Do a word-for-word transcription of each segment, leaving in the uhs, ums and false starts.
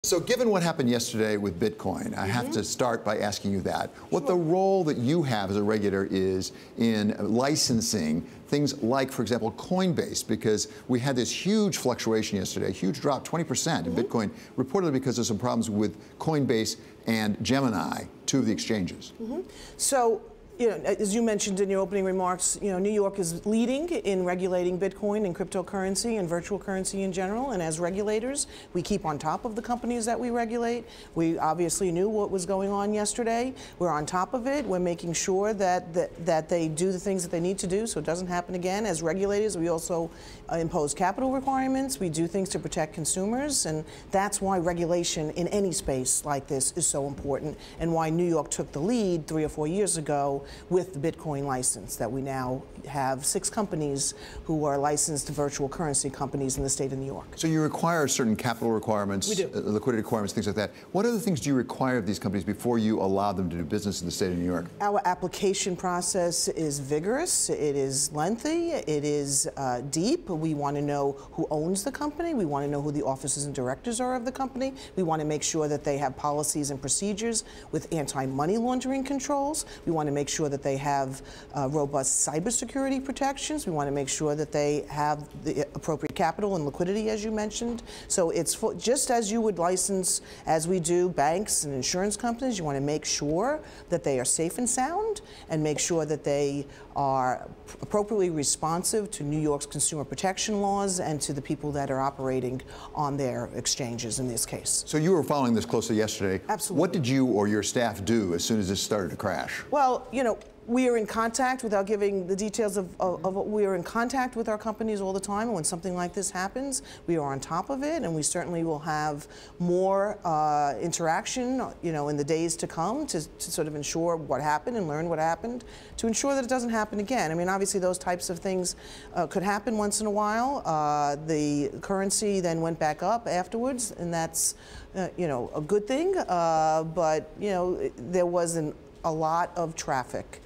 So given what happened yesterday with Bitcoin, I have mm-hmm. to start by asking you that. What the role that you have as a regulator is in licensing things like, for example, Coinbase, because we had this huge fluctuation yesterday, a huge drop, twenty percent in mm-hmm. Bitcoin, reportedly because of some problems with Coinbase and Gemini, two of the exchanges. Mm-hmm. So, you know, as you mentioned in your opening remarks, you know, New York is leading in regulating Bitcoin and cryptocurrency and virtual currency in general. And as regulators, we keep on top of the companies that we regulate. We obviously knew what was going on yesterday. We're on top of it. We're making sure that that, that they do the things that they need to do so it doesn't happen again. As regulators, we also uh, impose capital requirements. We do things to protect consumers. And that's why regulation in any space like this is so important, and why New York took the lead three or four years ago with the Bitcoin license, that we now have six companies who are licensed virtual currency companies in the state of New York. So you require certain capital requirements, we do. Uh, liquidity requirements, things like that. What other things do you require of these companies before you allow them to do business in the state of New York? Our application process is vigorous, it is lengthy, it is uh, deep. We want to know who owns the company, we want to know who the officers and directors are of the company, we want to make sure that they have policies and procedures with anti-money laundering controls, we want to make sure that they have uh, robust cybersecurity protections. We want to make sure that they have the appropriate capital and liquidity, as you mentioned. So it's for, just as you would license, as we do banks and insurance companies, you want to make sure that they are safe and sound, and make sure that they are appropriately responsive to New York's consumer protection laws and to the people that are operating on their exchanges in this case. So you were following this closely yesterday. Absolutely. What did you or your staff do as soon as this started to crash? Well, you know, we are in contact, without giving the details of, of, of, we are in contact with our companies all the time, and when something like this happens, we are on top of it, and we certainly will have more uh, interaction, you know, in the days to come to, to sort of ensure what happened and learn what happened, to ensure that it doesn't happen again. I mean, obviously those types of things uh, could happen once in a while. Uh, the currency then went back up afterwards, and that's, uh, you know, a good thing, uh, but, you know, there wasn't a lot of traffic,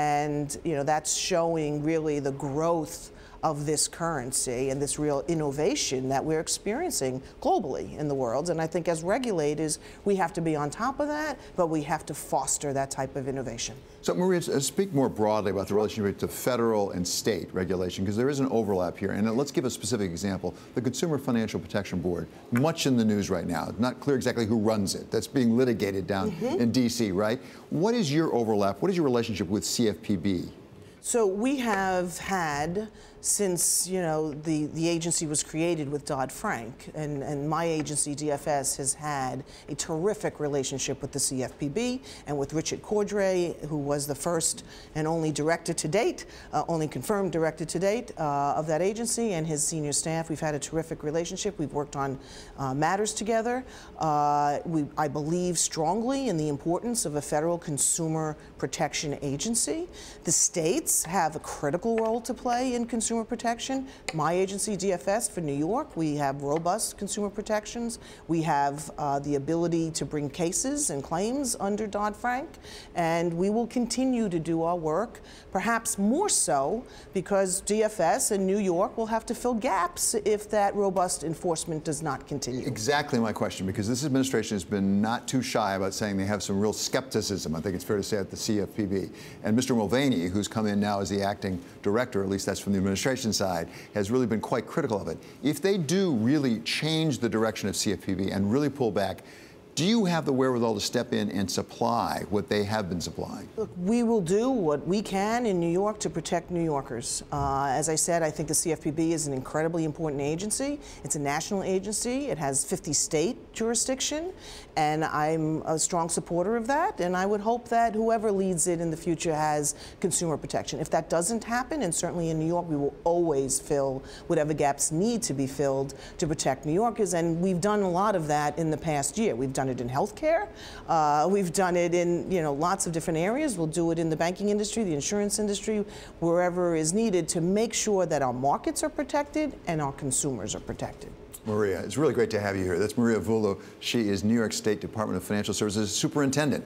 and you know that's showing really the growth of this currency and this real innovation that we're experiencing globally in the world. And I think as regulators, we have to be on top of that, but we have to foster that type of innovation. So Maria, speak more broadly about the relationship to federal and state regulation, because there is an overlap here. And let's give a specific example. The Consumer Financial Protection Board, much in the news right now. Not clear exactly who runs it. That's being litigated down mm-hmm. in D C, right? What is your overlap? What is your relationship with C F P B? So we have had, since you know the, the agency was created with Dodd-Frank, and, and my agency, D F S, has had a terrific relationship with the C F P B and with Richard Cordray, who was the first and only director to date, uh, only confirmed director to date uh, of that agency, and his senior staff. We've had a terrific relationship. We've worked on uh, matters together. Uh, we, I believe strongly in the importance of a federal consumer protection agency. The states have a critical role to play in consumer protection. My agency, D F S, for New York, we have robust consumer protections. We have uh, the ability to bring cases and claims under Dodd-Frank, and we will continue to do our work, perhaps more so because D F S and New York will have to fill gaps if that robust enforcement does not continue. Exactly my question, because this administration has been not too shy about saying they have some real skepticism, I think it's fair to say, at the C F P B. And Mister Mulvaney, who's come in now as the acting director, at least that's from the administration side, has really been quite critical of it. If they do really change the direction of C F P B and really pull back, do you have the wherewithal to step in and supply what they have been supplying? Look, we will do what we can in New York to protect New Yorkers. Uh, as I said, I think the C F P B is an incredibly important agency. It's a national agency. It has fifty state jurisdiction, and I'm a strong supporter of that, and I would hope that whoever leads it in the future has consumer protection. If that doesn't happen, and certainly in New York, we will always fill whatever gaps need to be filled to protect New Yorkers, and we've done a lot of that in the past year. We've done it in healthcare. Uh, we've done it in you know lots of different areas. We'll do it in the banking industry, the insurance industry, wherever is needed to make sure that our markets are protected and our consumers are protected. Maria, it's really great to have you here. That's Maria Vullo. She is New York State Department of Financial Services Superintendent.